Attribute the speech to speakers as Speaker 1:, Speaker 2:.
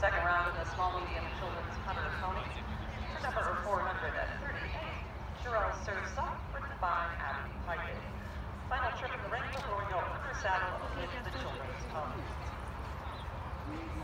Speaker 1: second round in the small medium children's hunter pony. For number 438, Cheryl serves up with Divine Abbey Pike. Final trip in the ring before we go under saddle with the children's pony.